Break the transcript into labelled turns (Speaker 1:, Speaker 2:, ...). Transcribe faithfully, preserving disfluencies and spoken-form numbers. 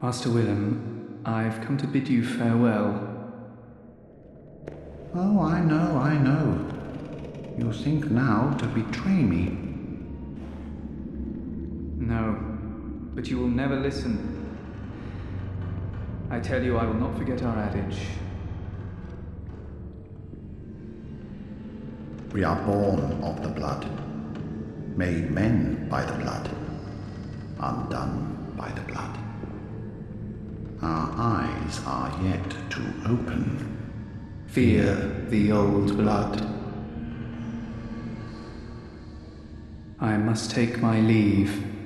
Speaker 1: Master Willem, I've come to bid you farewell.
Speaker 2: Oh, I know, I know. You think now to betray me.
Speaker 1: No, but you will never listen. I tell you, I will not forget our adage.
Speaker 2: We are born of the blood, made men by the blood, undone by the blood. Our eyes are yet to open.
Speaker 1: Fear the old blood. I must take my leave.